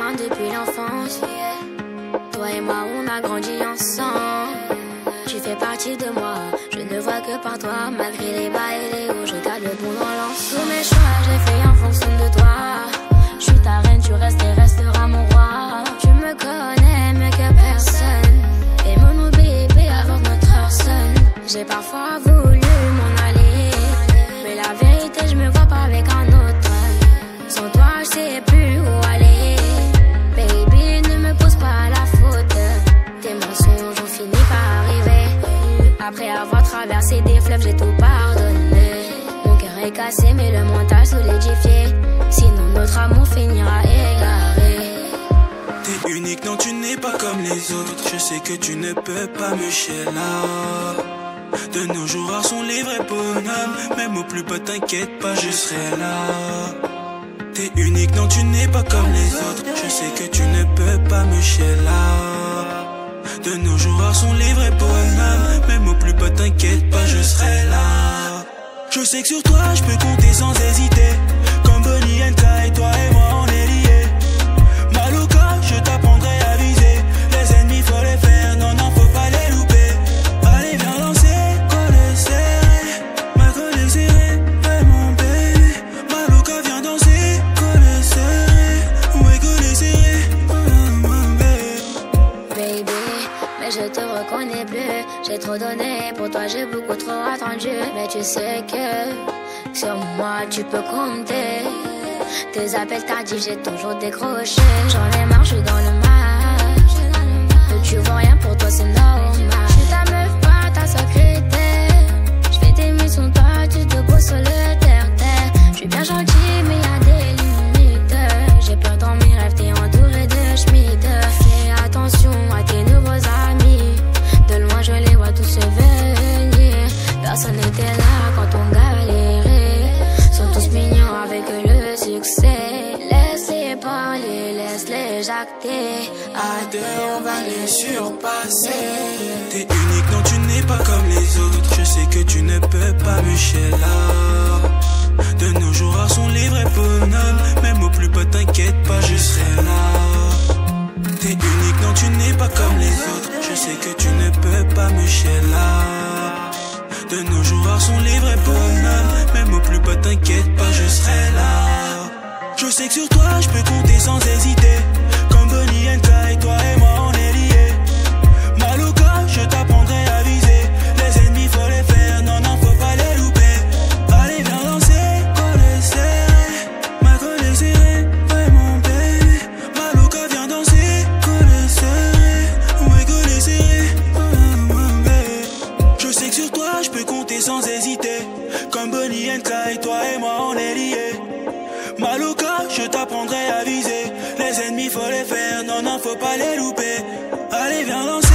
commun depuis l'enfance. Toi et moi, on a grandi ensemble. Tu fais partie de moi, je ne vois que par toi. Malgré les bas et les hauts, je garde le bon dans l'ensemble. Tous mes choix, je les fais en fonction de toi. Je suis ta reine, tu restes et resteras mon roi. Tu me connais mieux que personne. Et mon bébé avant que notre heure sonne. J'ai parfois voulu m'en aller, mais la vérité, je me vois pas avec un autre. Sans toi, je sais plus où aller. Baby, ne me pose pas la faute. Tes mensonges ont fini par arriver. Après avoir traversé des fleuves, j'ai tout pardonné. Mon cœur est cassé, mais le mental solidifié. Sinon notre amour finira égaré. T'es unique, non tu n'es pas comme les autres. Je sais que tu ne peux pas me là. De nos jours rares sont les vrais bonhommes. Même au plus bas t'inquiète pas, je serai là. T'es unique, non tu n'es pas comme les autres. Je sais que tu ne peux pas me là. De nos jours rares sont les vrais bonhommes. Même au plus bas t'inquiète pas, je serai là. Je sais que sur toi je peux compter sans hésiter. Comme Bonnie and Clyde, toi et moi on est liés. Maloka, je t'apprendrai à viser. Les ennemis faut les faire, non non faut pas les louper. Allez viens danser, coller serré. Ma coller serré, ouais mon bébé. Maloka viens danser, coller serré. Ouais coller serré, mon bébé. Baby, mais je te reconnais plus. J'ai trop donné, pour toi j'ai beaucoup trop attendu. Mais tu sais que sur moi tu peux compter. Tes appels tardifs j'ai toujours décroché. J'en ai marre, je suis dans le match. Tu vois rien, pour toi c'est normal. Je suis ta meuf, pas ta secrétaire. Je fais tes missions, toi tu te poses sur le terre-terre. Je suis bien gentil mais y'a des limites. J'ai peur dans mes rêves, t'es entouré de schmitt. Fais attention à tes nouveaux amis. De loin je les vois tous se venir. Personne n'était là quand on galérait. Sont tous mignons avec le succès. Laisse-les parler, laisse-les jacter. À deux on va les surpasser. T'es unique, non tu n'es pas comme les autres. Je sais que tu ne peux pas me là. De nos jours rares sont les vrais bonhommes. Même au plus bas t'inquiète pas, je serai là. T'es unique, non tu n'es pas comme les autres. Je sais que tu ne peux pas me là. De nos jours rares sont les vrais bonhommes. Même au plus bas t'inquiète pas, je serai là. Je sais que sur toi je peux compter sans hésiter. Comme Bonnie and Clyde, toi et moi on est liés. Maloka, je t'apprendrai à viser. Les ennemis faut les faire, non non faut pas les louper. Allez viens danser, coller serré. Ma coller serré, ouais mon bébé. Maloka viens danser, coller serré. Ouais coller serré, mon bébé. Je sais que sur toi je peux compter sans hésiter. Comme Bonnie and Clyde, toi et moi on est liés. Maloka, je t'apprendrai à viser. Les ennemis faut les faire, non non faut pas les louper. Allez viens danser.